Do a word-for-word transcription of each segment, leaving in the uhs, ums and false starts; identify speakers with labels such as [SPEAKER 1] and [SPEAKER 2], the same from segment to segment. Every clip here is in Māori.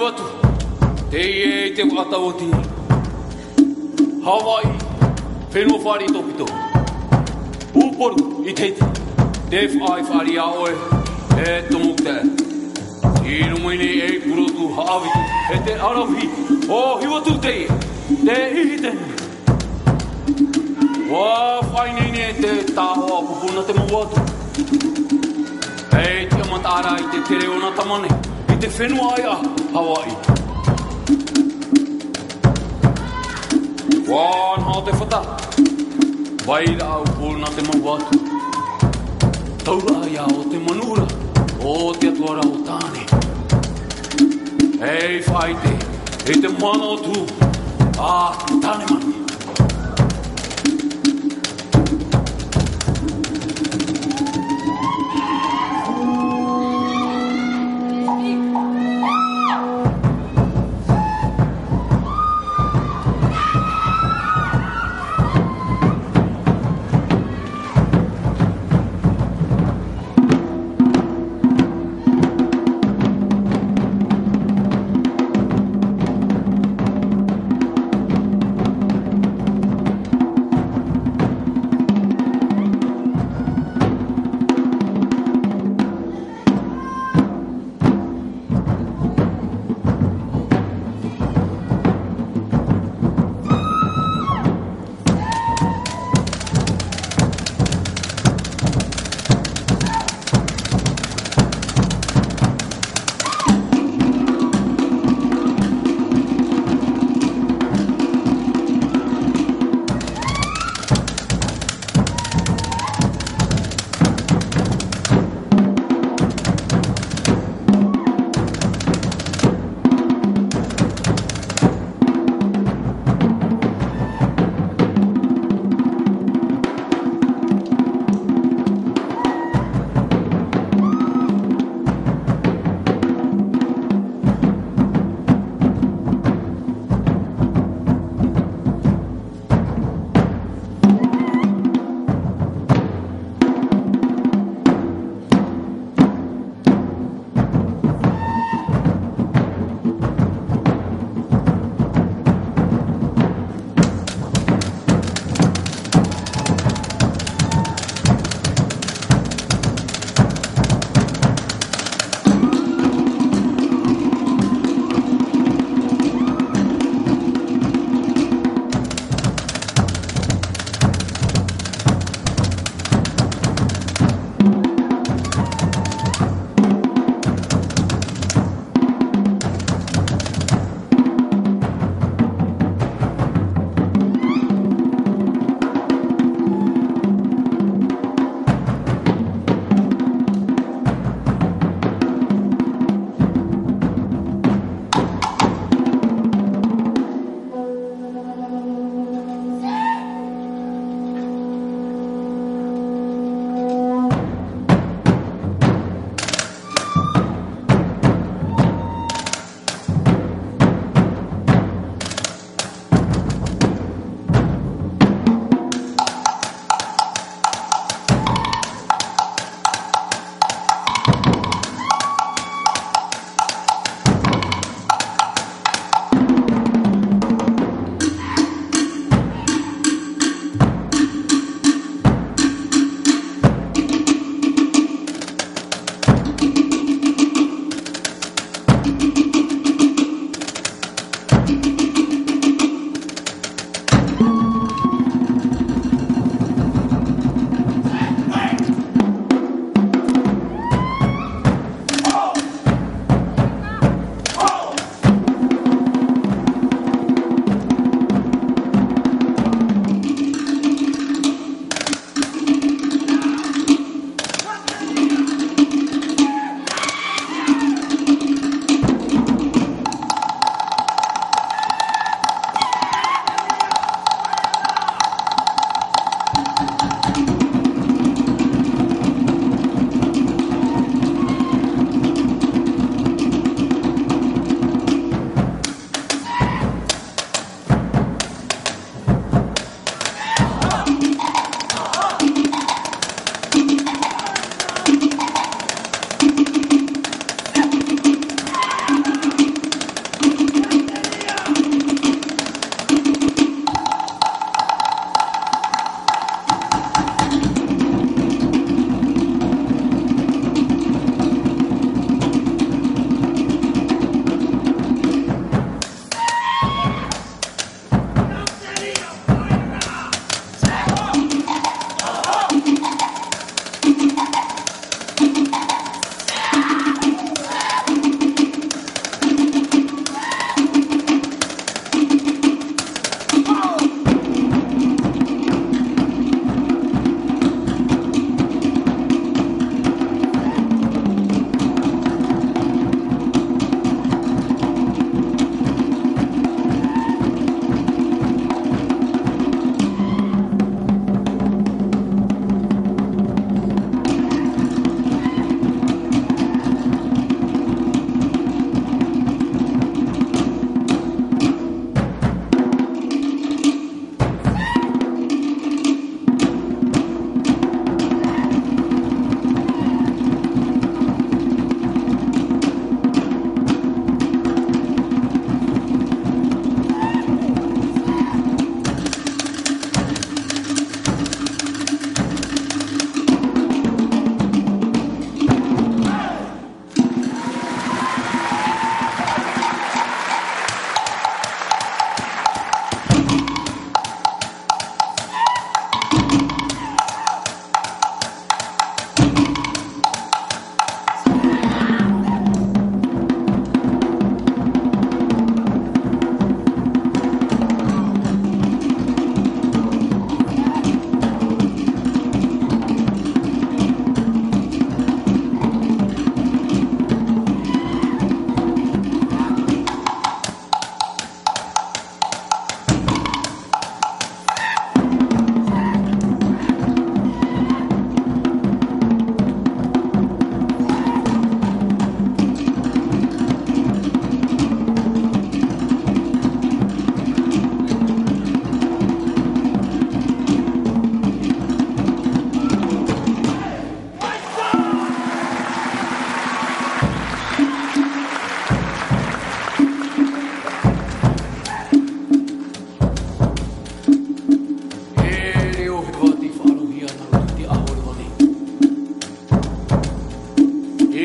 [SPEAKER 1] watu. Te e te wata o tini. Hawaii, whenua whare topito. Uporu i teiti. Te whai whare a oe. E tomuk te. I rumuine e kurotu haawitu. E te arawi. O hiwatu te e. Te ihi tenu. Wa whainini e te tāhoa pupuna te mawatu. E te amatara i te tere o na tamane. I te whenua ai a Hawaii. Wan hao te whata. Waira au puna te mawatu. Taura ia o te manura. O te atuara o tāne. Hei whai te. E te mana o tū. A tāne mani.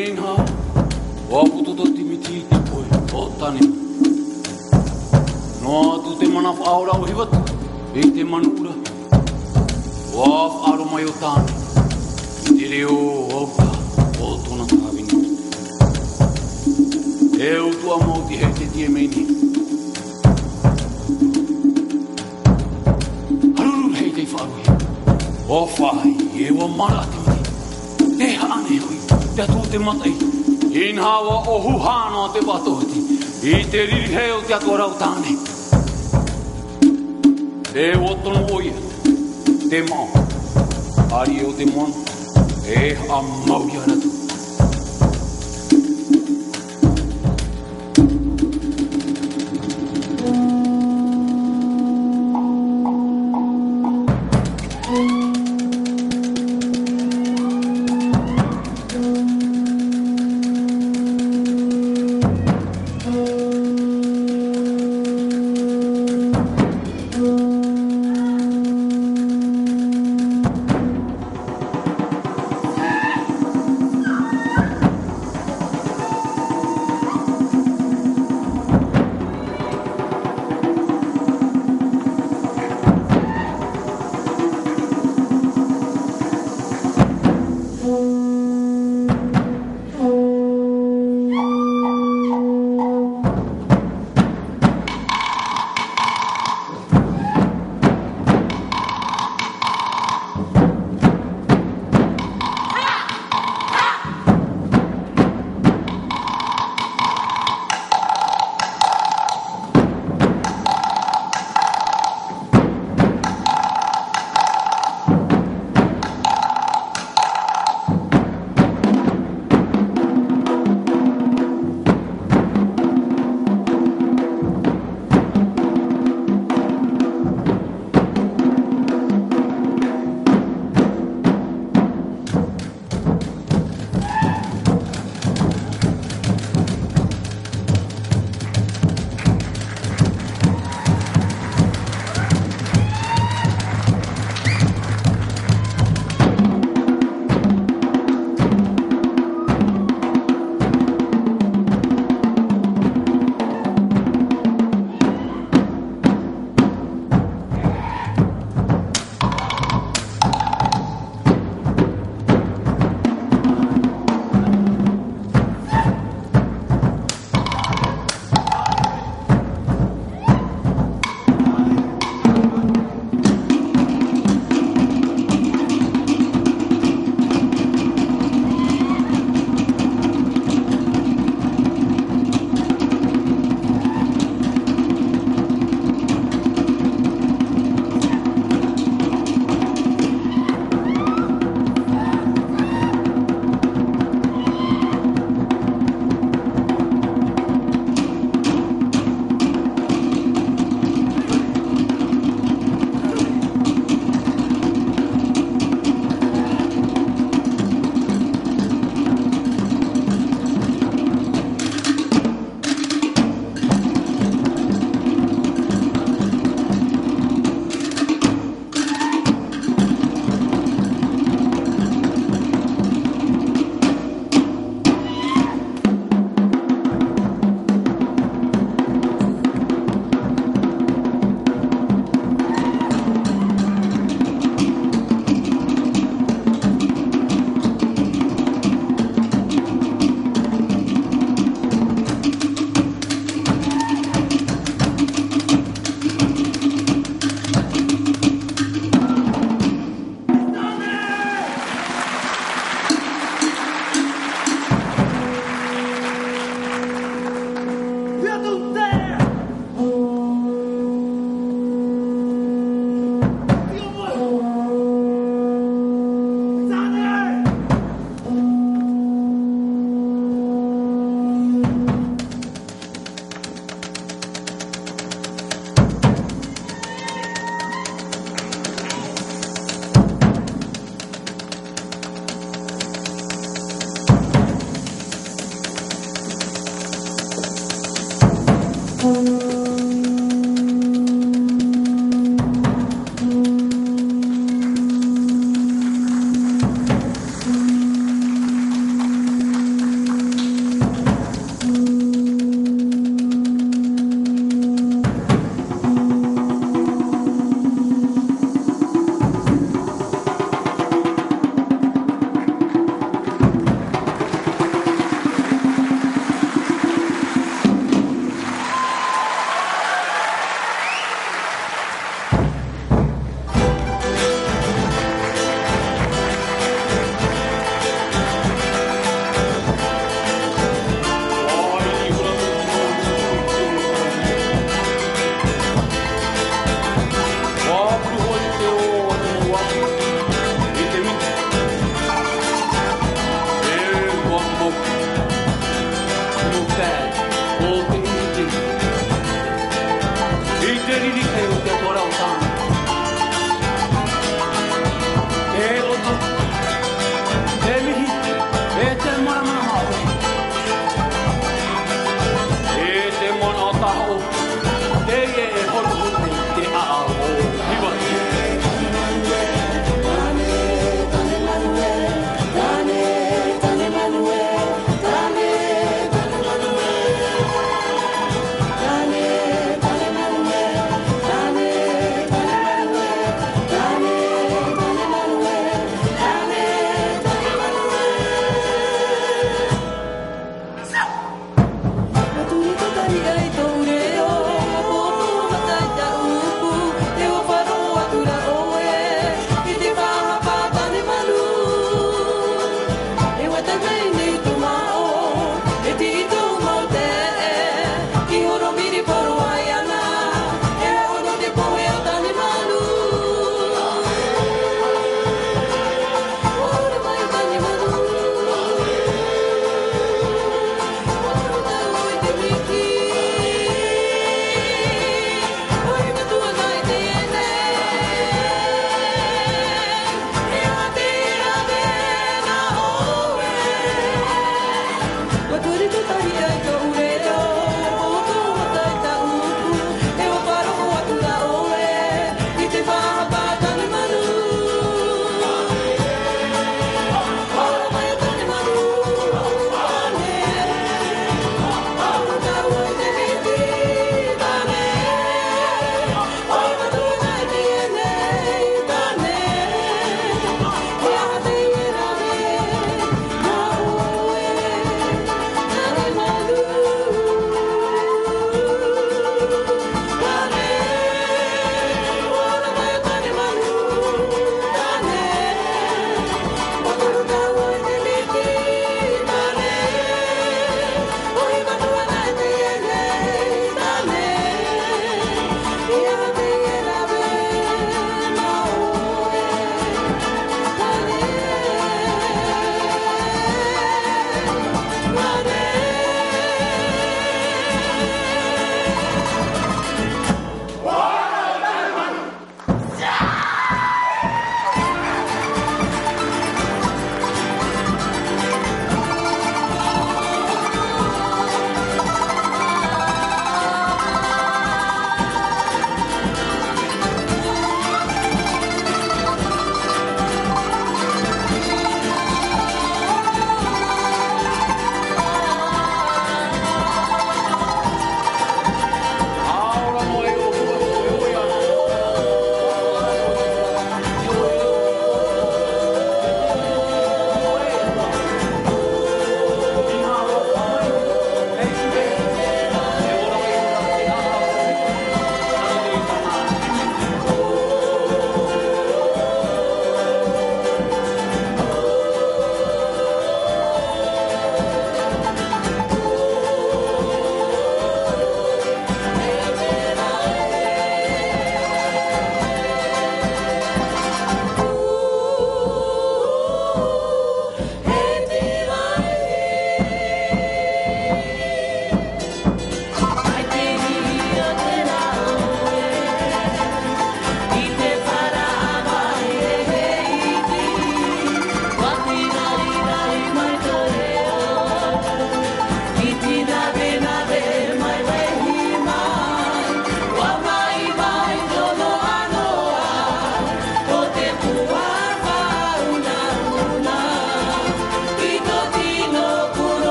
[SPEAKER 1] Inha, waputo to timiti te poe, o tane. Noa tu te mana whaora o hiwatu, e te manura. Waf aro mai o tāne, te reo auta o tona tāwini. E utua mauti hei te tie meini. Haruru hei te wharuhi. O whai, e wa mara te miti. Te haane hui, te atu te matai. Inhawa o huhano te watohiti. I te riri heo te atua rau tāne. Te wotono oia, te mau. Ari o te mono, e a mau ia ratu.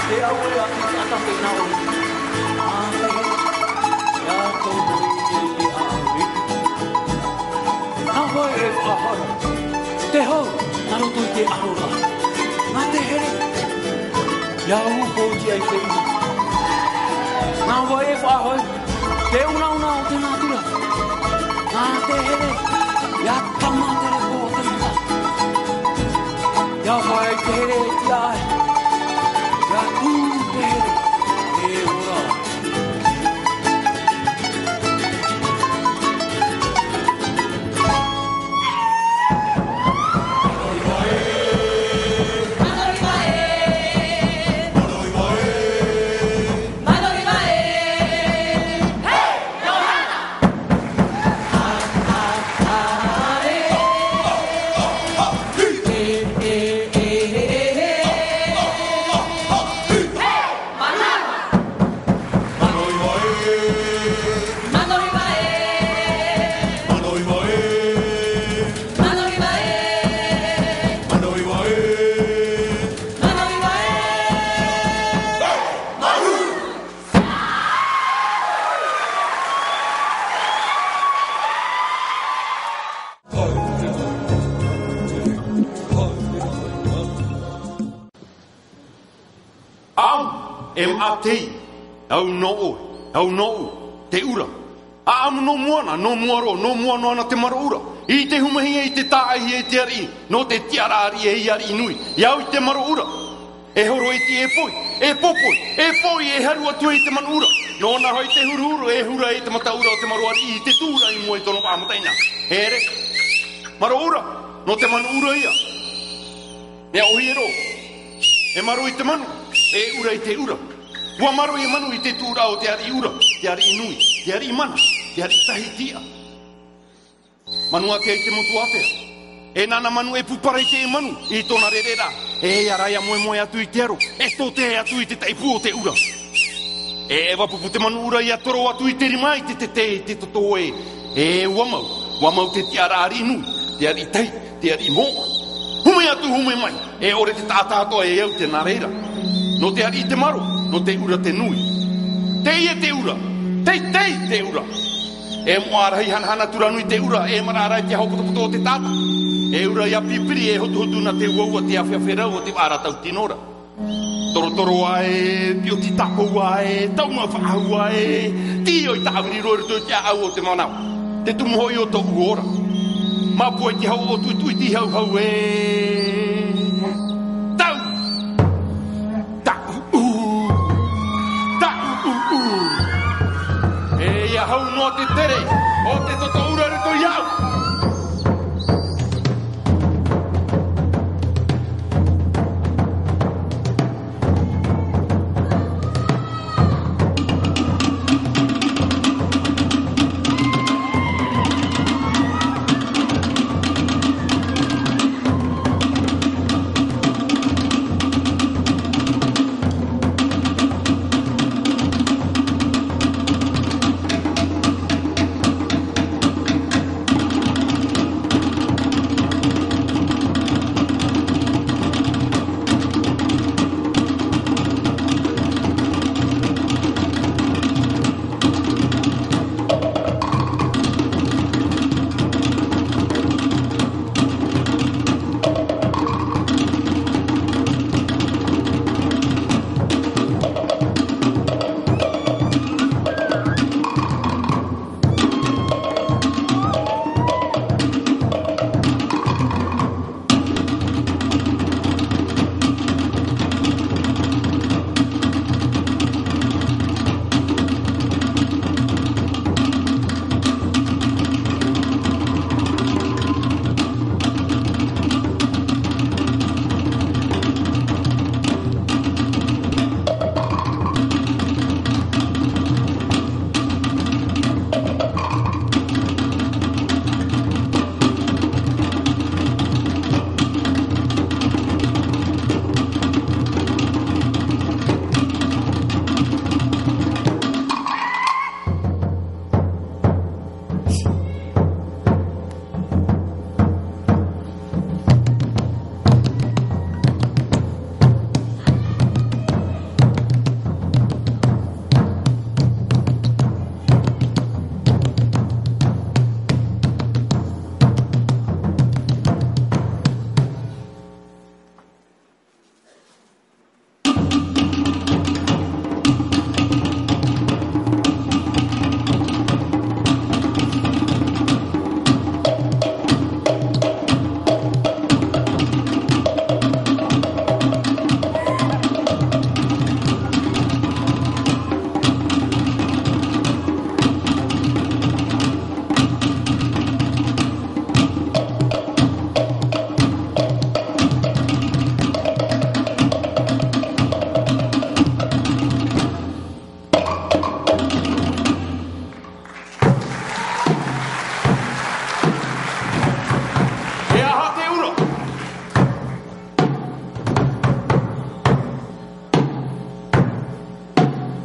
[SPEAKER 1] e au e ati te atake na o. A te he, ia tau mui e te auri. Nā hoa e whahara, te hau, na roto i te arora. Nā te here, ia upo ti ai te ina. Nā hoa e whahara, te una una o te natura. Nā te here, ia tamatere po o te ina. Ia whae te here e ti ai. Ia tū te here e ora.
[SPEAKER 2] Tei, au no o, au no o, te ura. A amu no moana, no moaro, no moano ana te mara ura. I te humahia i te tāi e te ari, no te tiarari e i ari inui. Iau i te mara ura. E horo i ti e poi, e popoi, e poi e haru atu i te man ura. No na hoi te huru huru, e hura i te mata ura o te maru ari i te tūra i mua i tono pāmataina. E re, mara ura, no te man ura ia. Mea ohi e ro, e maru i te manu, e ura i te ura. Ua maro e manu i te tūra o te ari ura, te ari inui, te ari mana, te ari tahitia. Manu ate ai te motu atea. E nana manu e pupara i te e manu, i tona rerera. E araia moe moe atu i te aro, e tō te atu i te taipu o te ura. E e wapupu te manu ura i atoro atu i te rimai, te te te, te toto e. E ua mau, ua mau te tiara ari inui, te ari tai, te ari moa. Hume atu hume mai, e ore te tātātoa e au te nareira. No te ari i te maro, no te ura te nui. Tei e te ura, tei tei te ura. E moarahi hanahana turanui te ura, e mararai te haupotopoto o te tata. E ura ia pipiri e hotu hotu na te uaua te awhiawherau o te wāratau tinora. Toro toro ae, pio ti tapo ae, taunga whaau ae, ti oi tāwiri roi rito te au o te manau. Te tumuhoi o tō uora. Mapua i te hau o tui tui ti hau hau e... E ia hau no te tere, o te toto ura rito iau.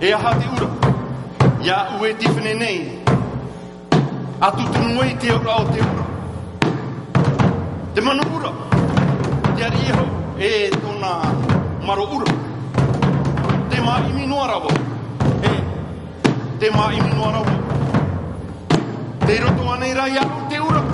[SPEAKER 2] E aha te ura. Ia ue tifene nei. Atu tunui te ura o te ura. Te mana ura. Te ari iho e tona maro ura. Te maa imi noa rawa. E te maa imi noa rawa. Te roto anei rai au te ura.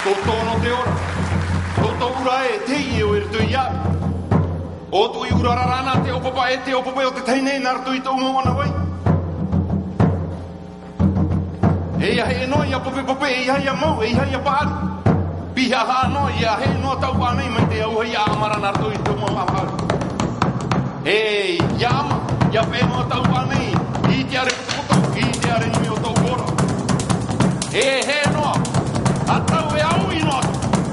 [SPEAKER 2] Toto no te ora. Toto ura e te i o ir tui ia. O tui ura rarana te opapa e te opapa o te teine nar tui tau mawana wai. E ia he no ia pope pope e ia ia mau e ia ia paari. Piha ha no ia he no tau whanei mai te au ia amara nar tui tau mawana. E ia ama, ia pe no tau whanei. I te are puto, i te are nimi o tau kora. E he no, a tau e au i no.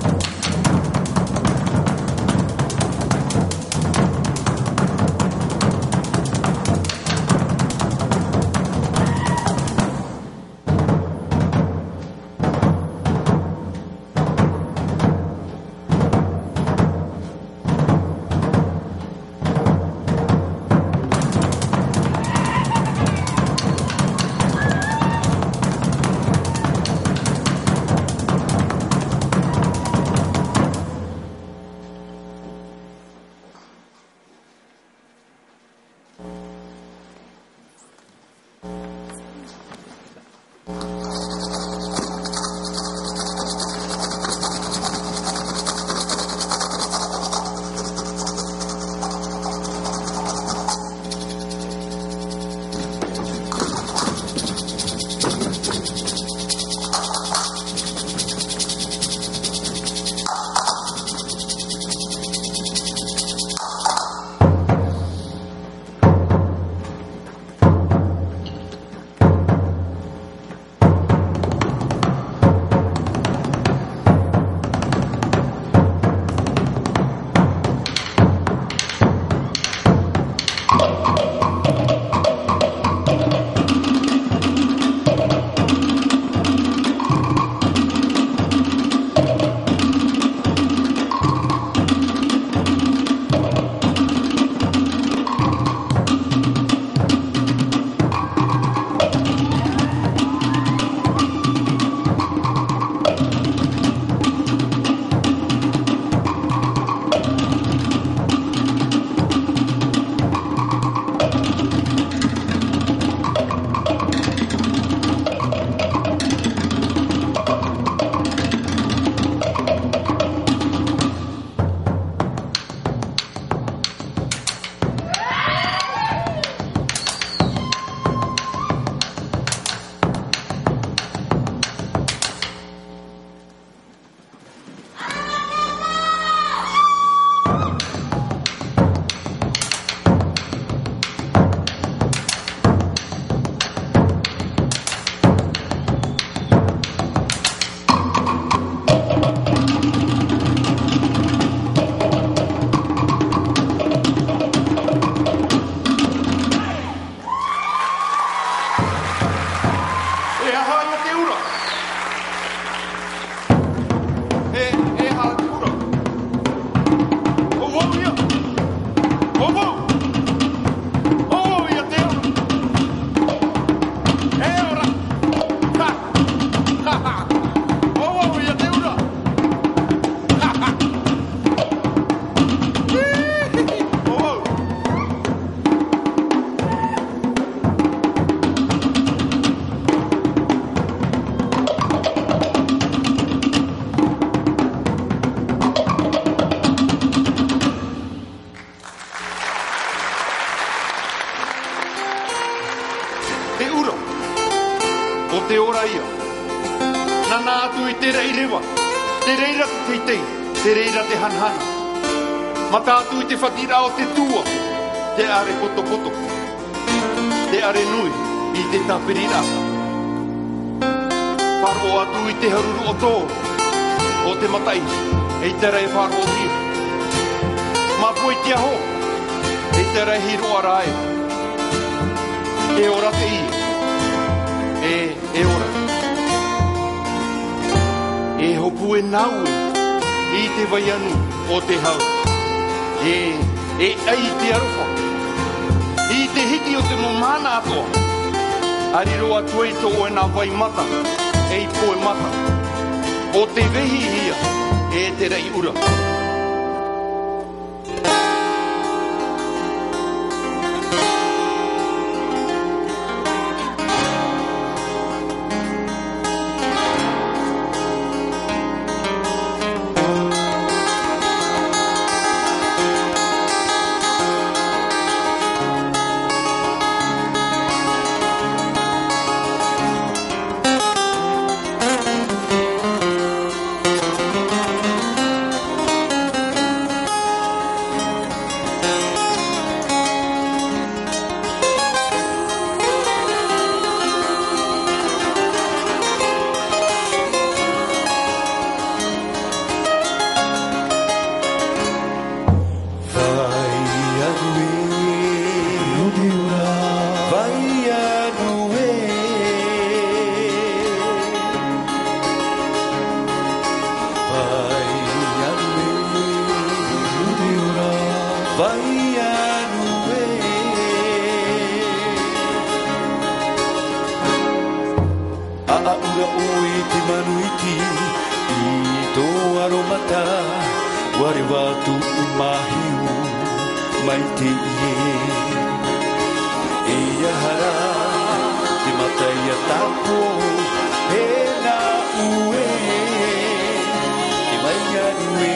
[SPEAKER 2] Te reira te hanhana. Ma tātu I te whatira o te tua. Te are poto poto. Te are nui I te tapirira. Wharo atu I te haruru o tō. O te matai. E te rei wharo o hira. Ma poi te aho. E te rei hiro arae. E ora te I. E, e ora. E hopu e naue. I te waianu o te hau. E, e ai te aruwha. I te hiti o te momana atoa. Ariro atu e tō e nā vai mata. E I poe mata. O te vehi hia. E te rei ura.
[SPEAKER 3] oi te manuiti I tō aromata Ware watu I mahiu Mai te ie E ahara Te matai a tapo E nā ue Te mai anue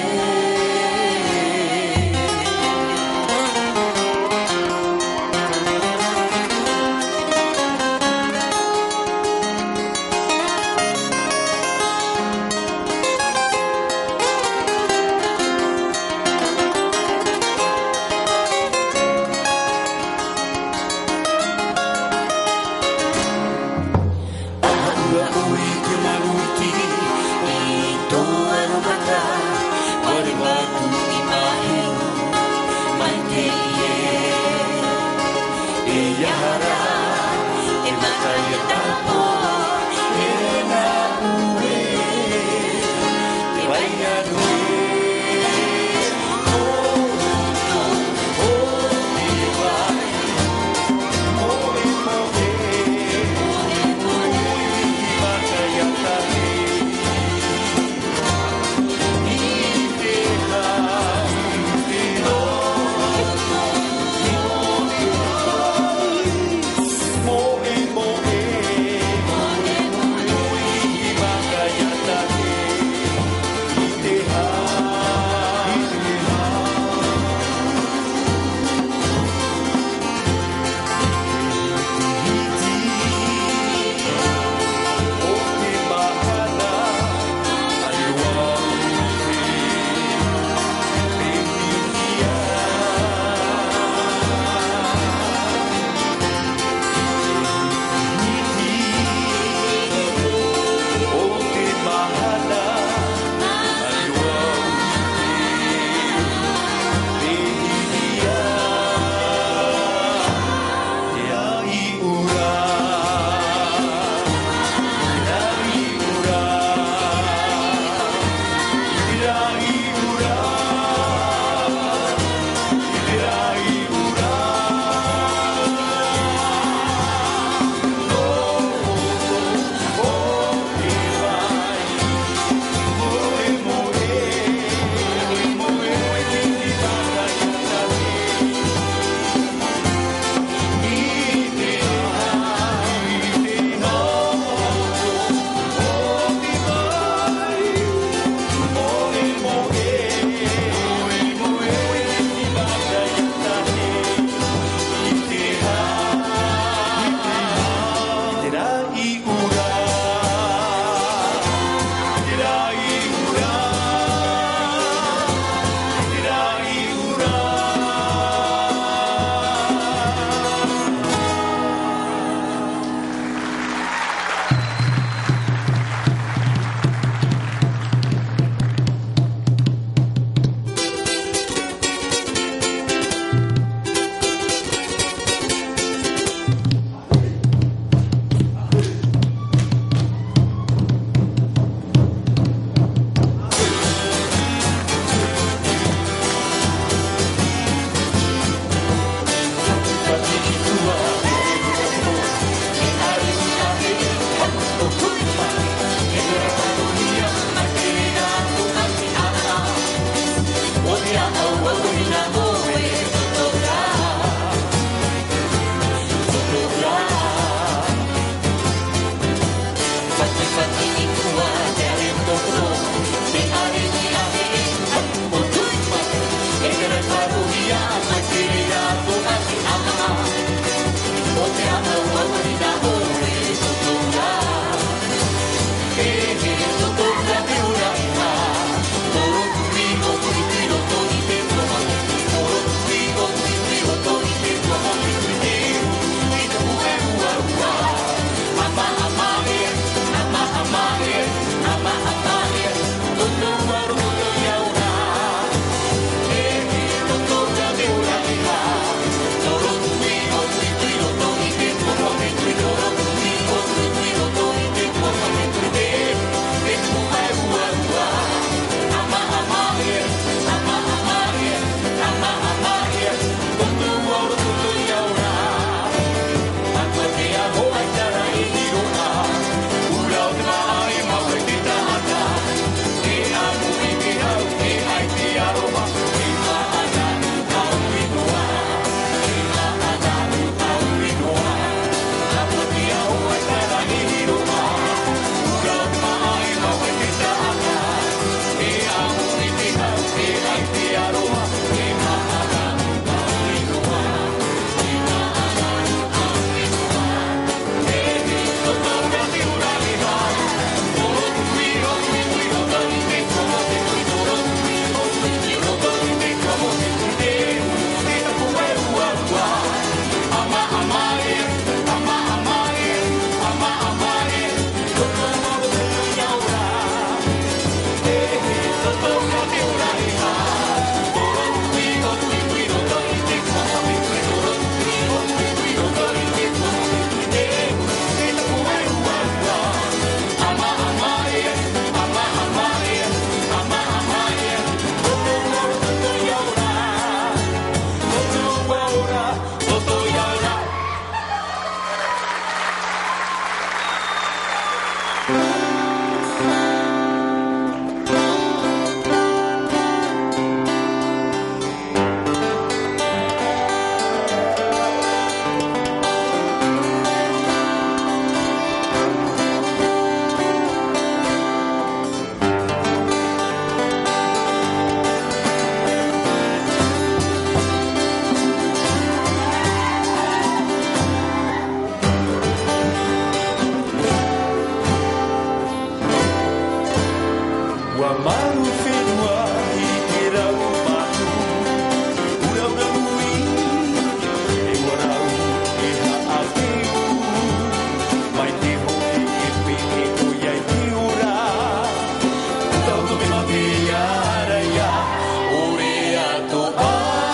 [SPEAKER 3] Wa maru whenua i te rau manu Ura ura nui E warau e haa teu Mai te hoki e pe e o iai te ora Tau to me mate ara ia Ore ato a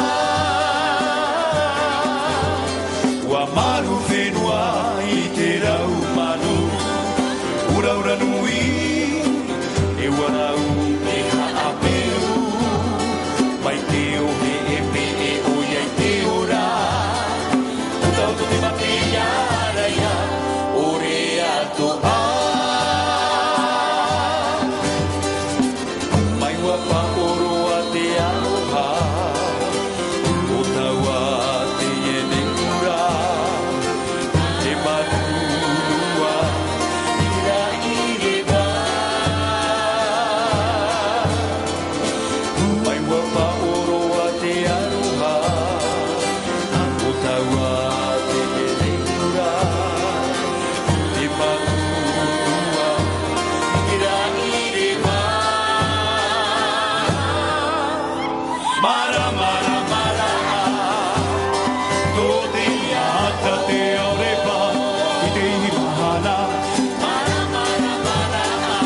[SPEAKER 3] Wa maru whenua i te rau manu Ura ura nui E warau e haa peu Mai te ohe e pe e o iai te ora O tau to te mate iara ia Ore ato a Mai wa pa oro a te aloha O tau a te iene ura Te manua Ira ire wa Mai wa pa oro a te aloha O tau a te iene ura Te manua Ira ire wa Mara mara mara Tō te ata te aorepa I te ihi mahana Mara mara mara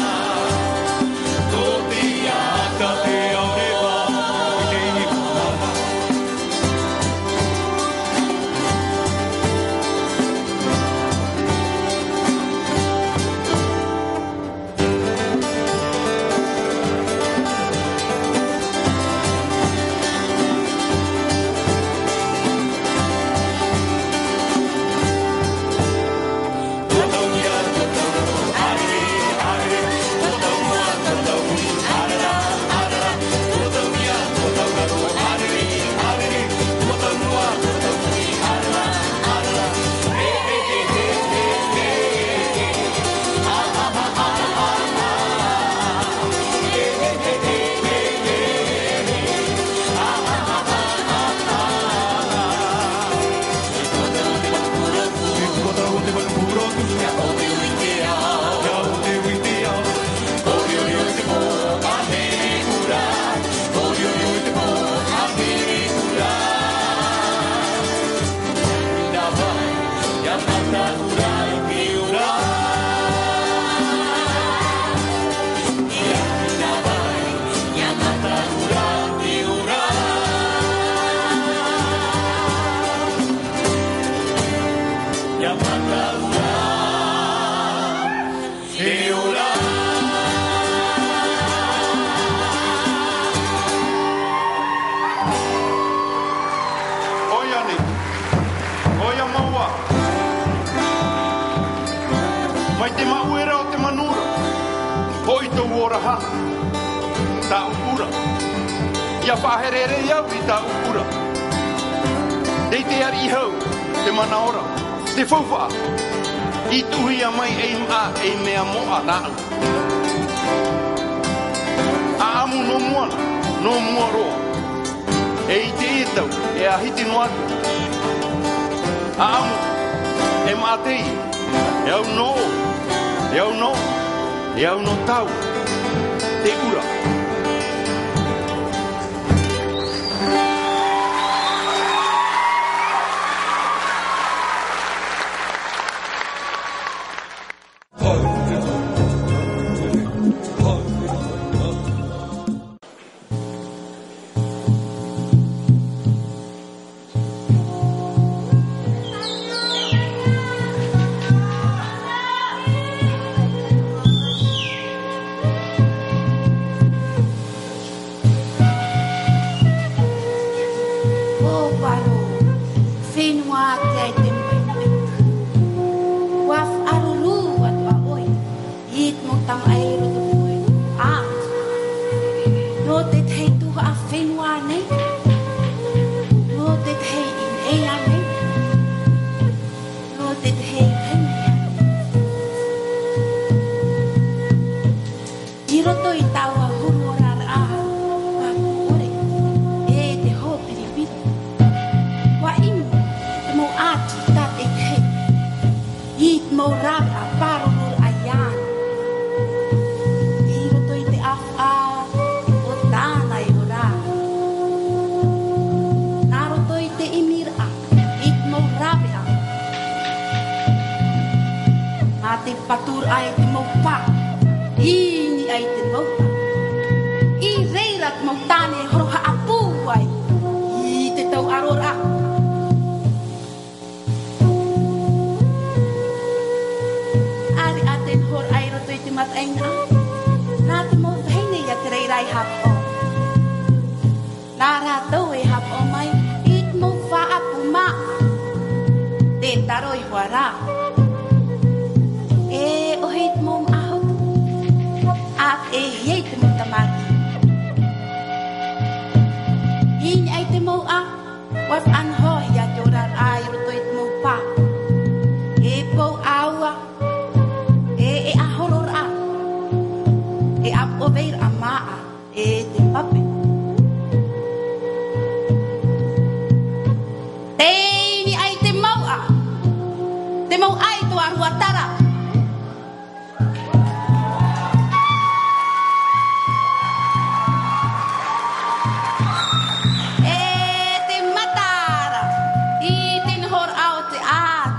[SPEAKER 3] Tō te ata te aorepa I te ihi mahana Tōtau ia, tōtau are, are Tōtau mua, tōtau ui, arara, arara Tōtau ia, tōtau aro, are, are Tōtau mua, tōtau ui, arara, arara He, he, he, he, he, he, he Ah, ah, ah, ah, ah, ah He, he, he, he, he, he, he Ah, ah, ah, ah, ah, ah Tōtau te makuroku Ia o te ui te ao Ia o te ui te ao Ori ori ori te mō a mere ura Ori ori ori te mō a mere ura Ina vai, ia mata ura i te ura Ia ina vai, ia mata ura te ura Ia mata ura te ura
[SPEAKER 2] Oia ne, oia maua. Mai te mauera o te manura. Hoi tau ora ha. Tā ukura. Ia whaherere iau i tā ukura. Dei te ari hau, te mana ora, te whauwha. I tuhia mai e mā e mea moa nāu. A amu no muana, no mua roa. E i te e tau, e a hiti no atu. A amu, e mātei, e au no, e au no, e au no tau, te ura.
[SPEAKER 4] Mo rabi a paro nur ayan. Iro to ite af a mo. I reirat mo tane horoha apu ai. I te tau arora. Ari aten hor ai roto i te matainga. Nā te mo vahine ia te reirai hapo. Nā rātou e hapo mai. I te mo wha apu maa. Te taro i wara. E o hei te mo aho. At e hei te mo tamaki. Hini ai te mo a. Waf anho i a te orar ai roto i te mo pā. E pou aua. E e ahoror a. E ap o veir a maa. E te pape. Teini ai te mau a. Te mau ai to aruatara. E te matara. I te nhor au te at.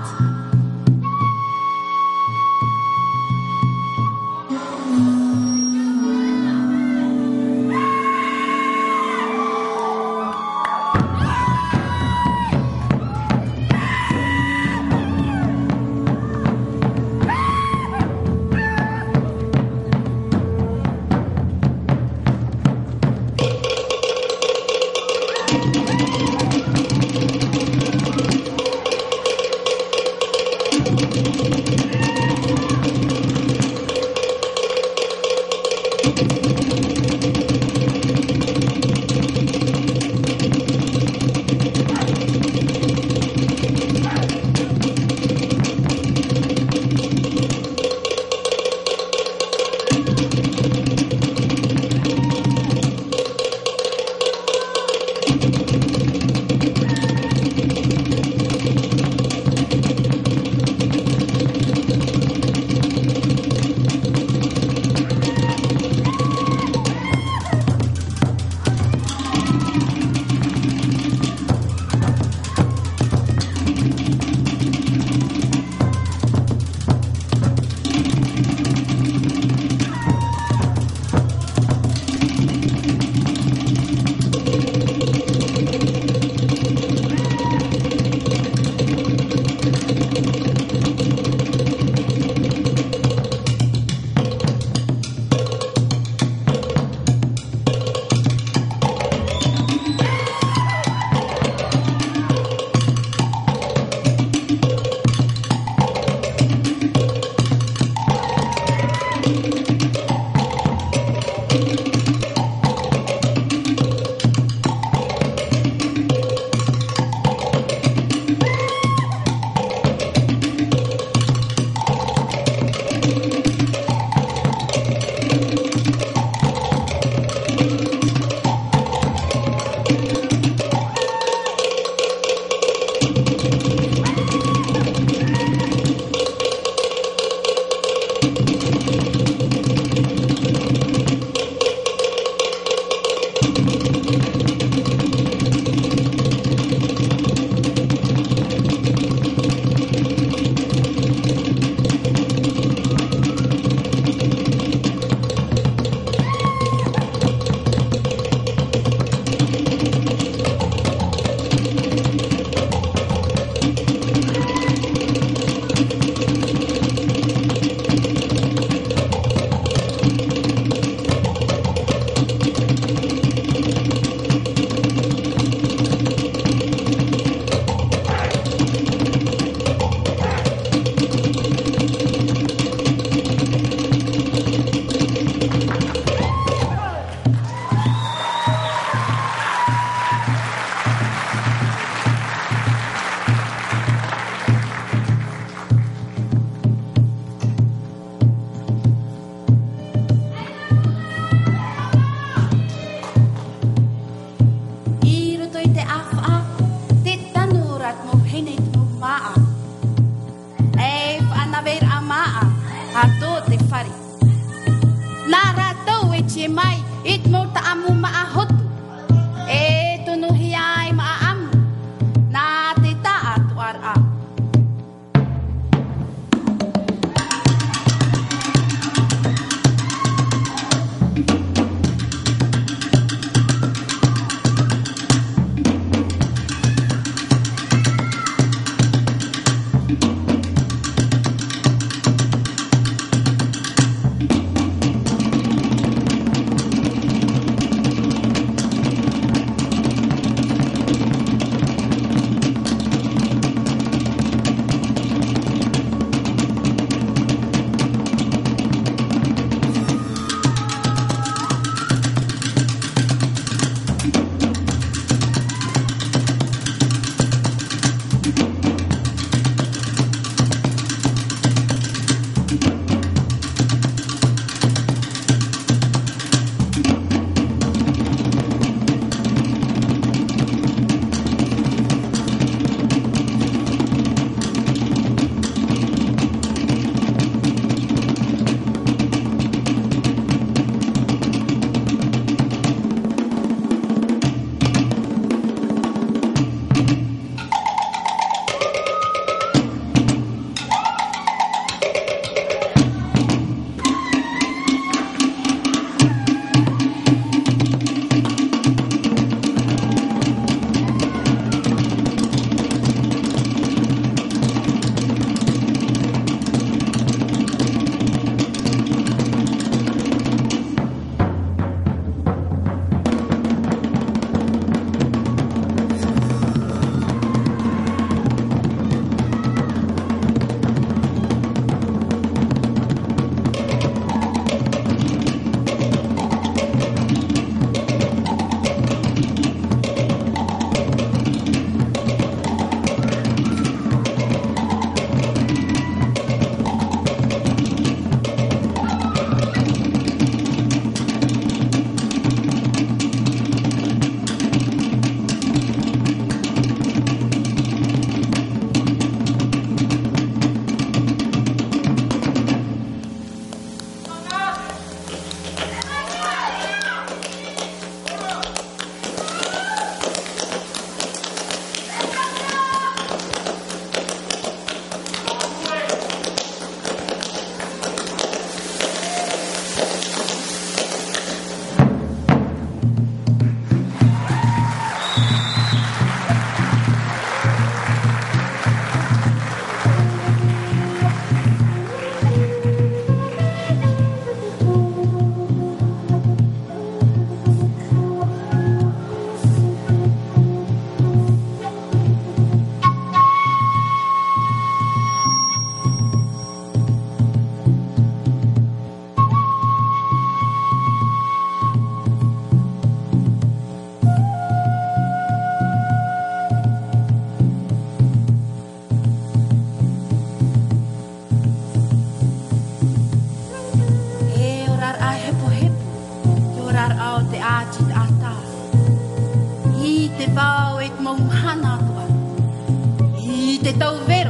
[SPEAKER 4] whao e te mau hana atua. I te tau vero.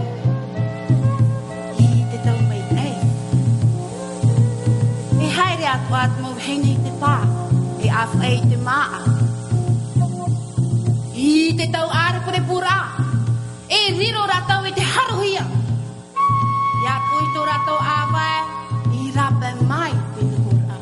[SPEAKER 4] I te tau mai nei. E haere atua te mau heine i te pā. E awha e te maa. I te tau arepore pura. E riro ratau e te haruhia. Ia poito ratau awae. I rapa mai te te hora.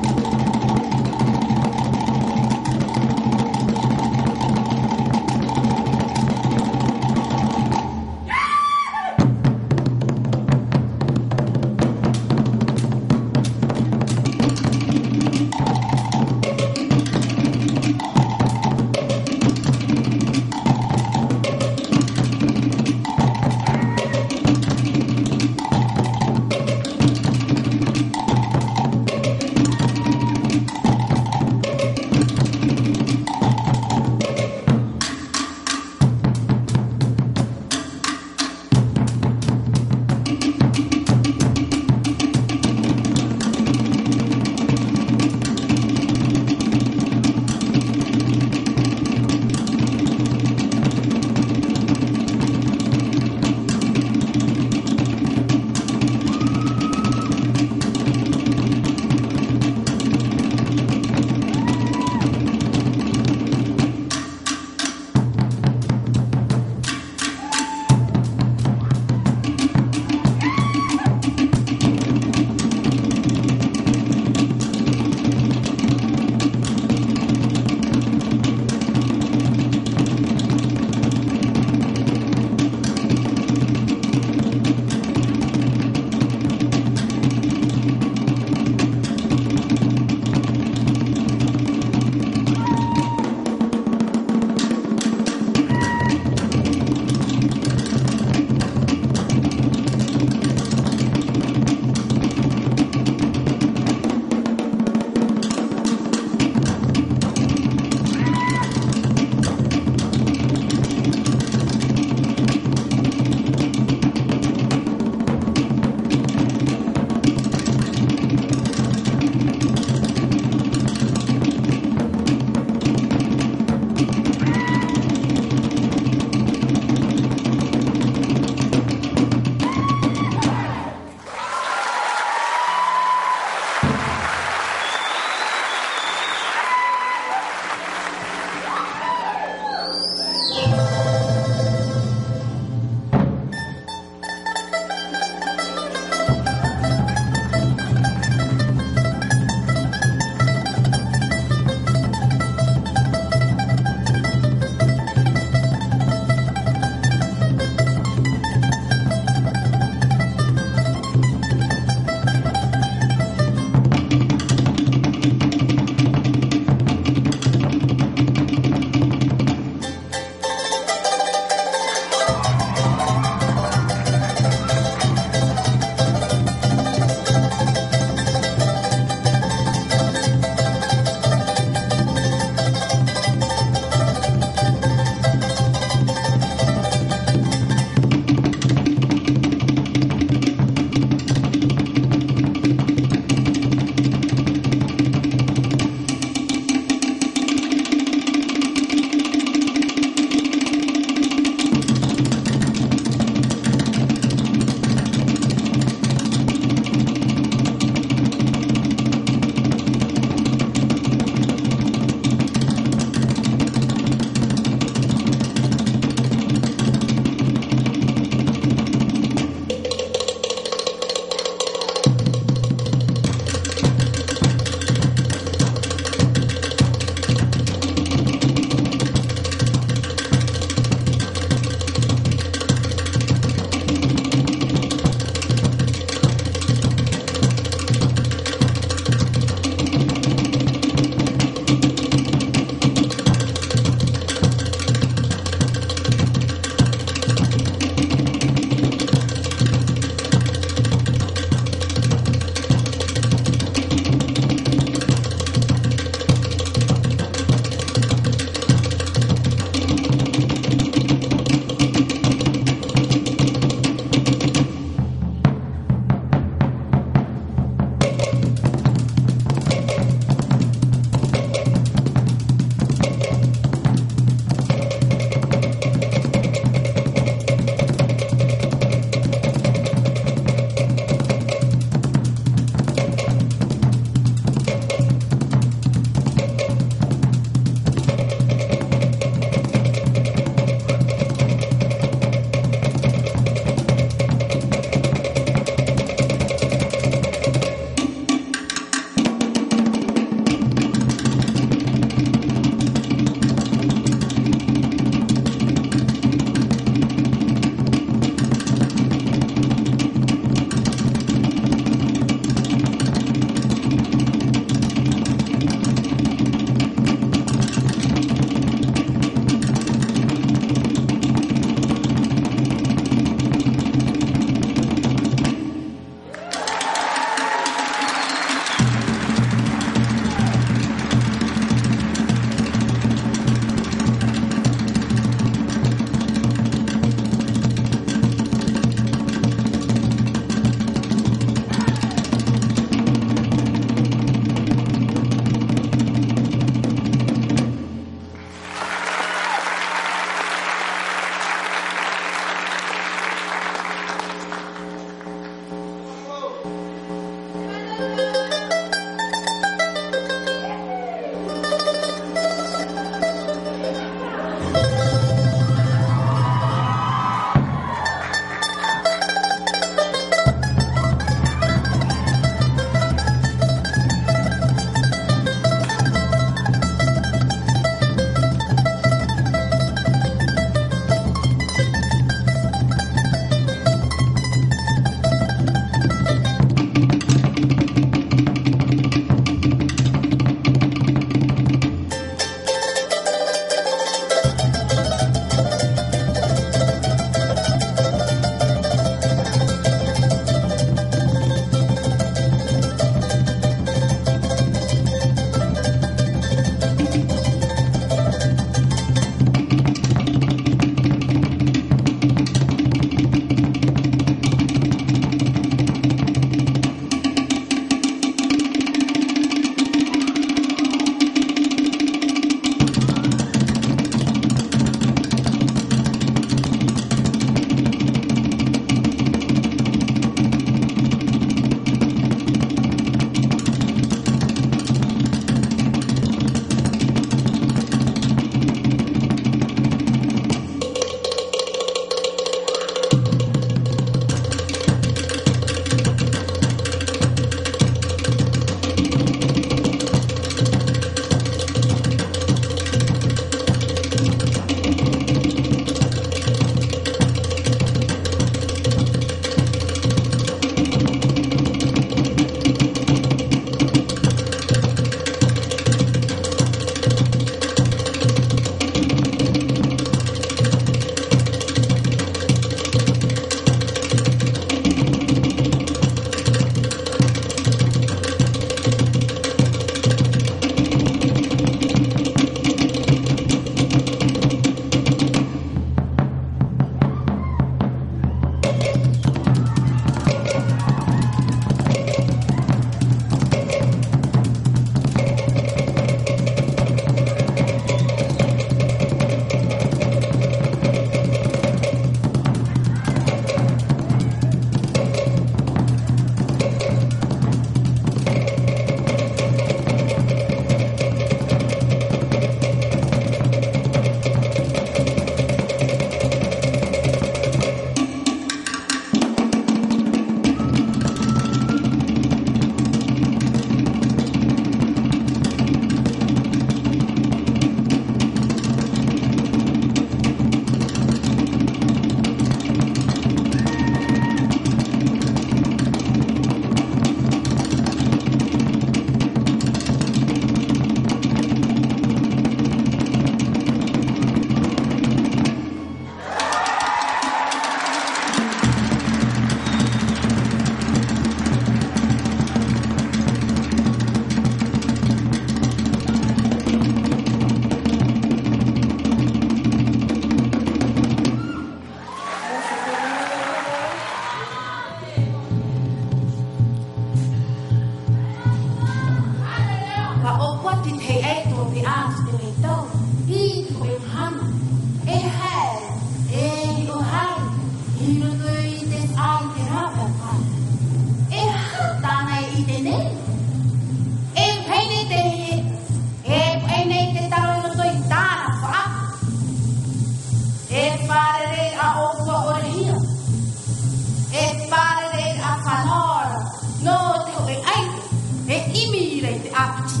[SPEAKER 4] whare a oua o hia. E whare a whanora. No te ho e aite. E imi rei te apiti.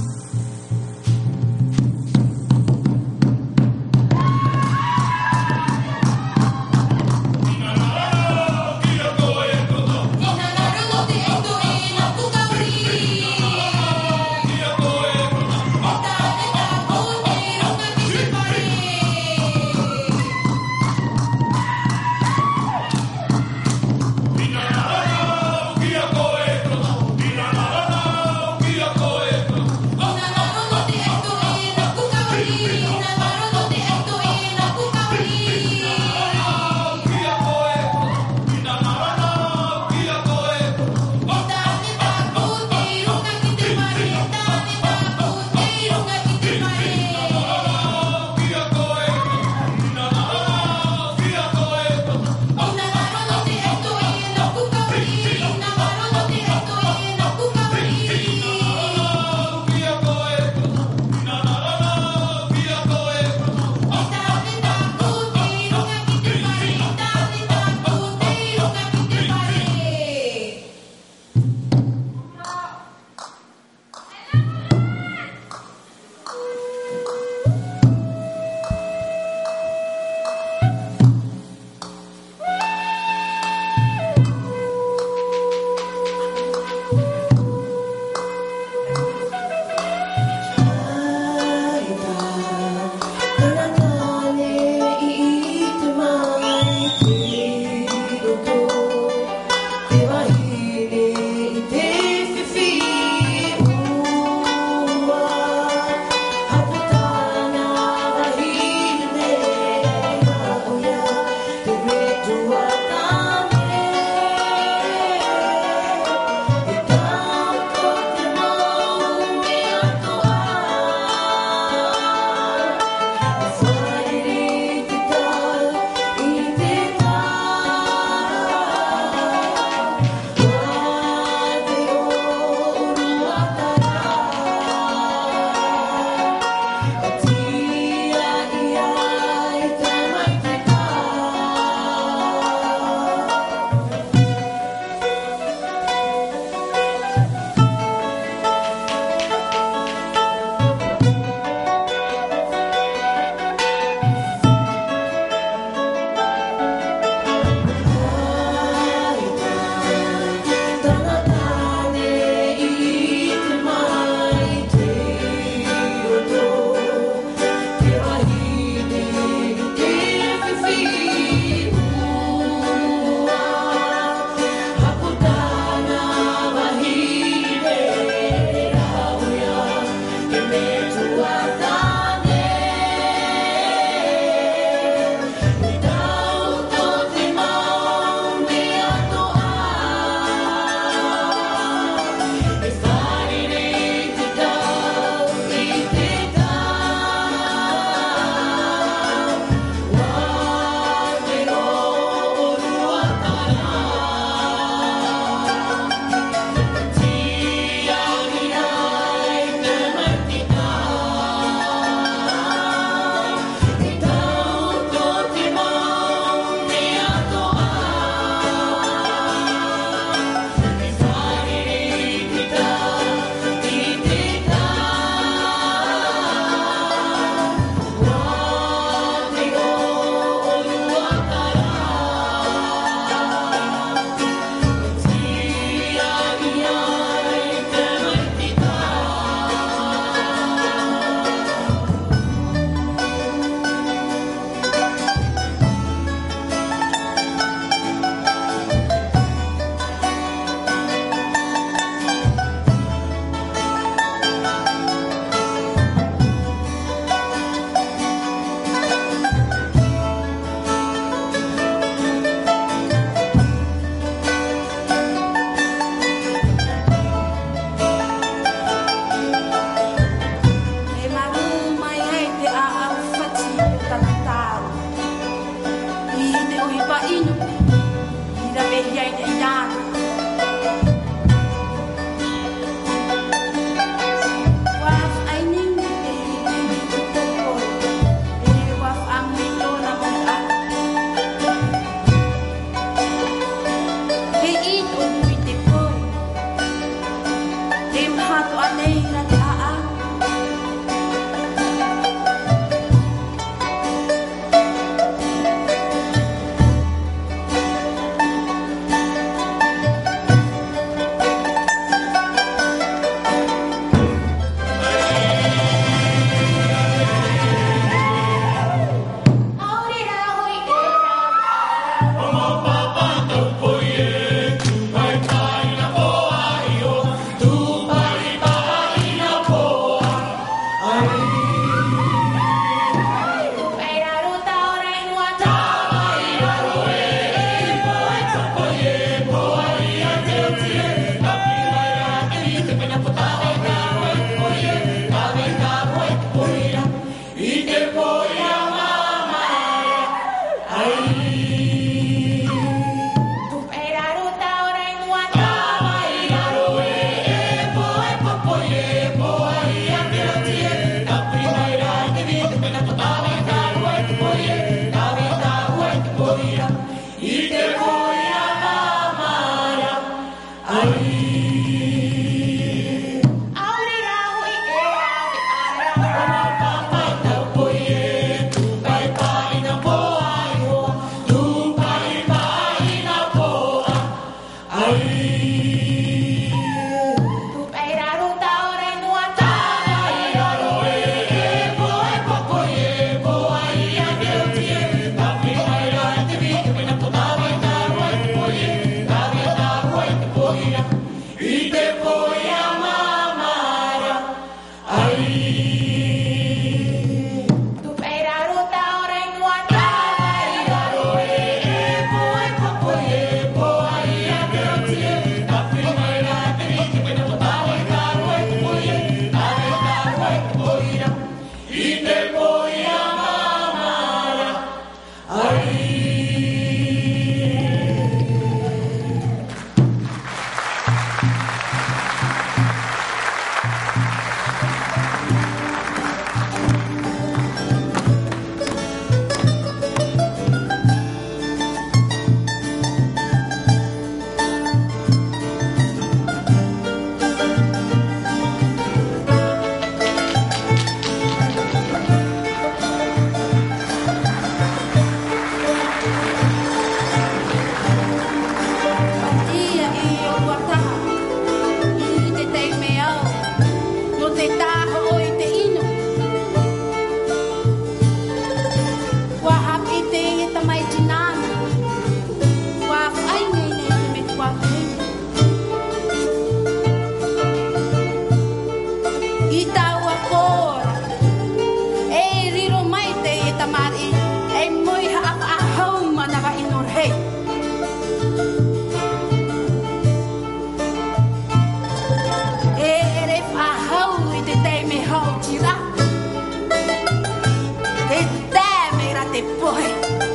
[SPEAKER 4] oi